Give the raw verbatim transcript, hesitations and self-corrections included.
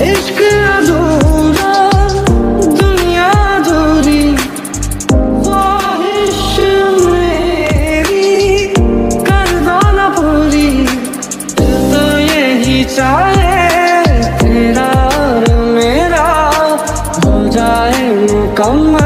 इश्क अधूरा दुनिया अधूरी, ख्वाहिश मेरी कर दो ना पूरी। दिल तो यही चाहे तेरा और मेरा हो जाए मुकम्मल।